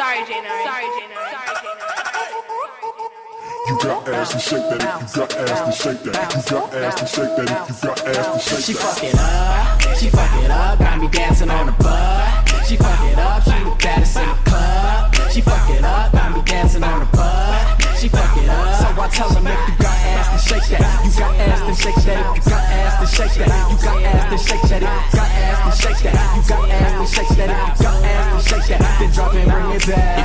Sorry, Jane. You got ass to shake that. You got ass to shake that. You got ass to shake that. You got ass to shake that. She fuck it up. She fuck it up. Got me dancing on the butt. She fuck it up. She the baddest in the club. She fuck it up. Got me dancing on the butt. She fuck it up. So I tell them if you got ass to shake that. You got ass to shake that. If you got ass to shake that. You got ass to shake that. If you got ass to shake that. You got ass to shake that. If you got ass to shake that. Then drop and bring it back.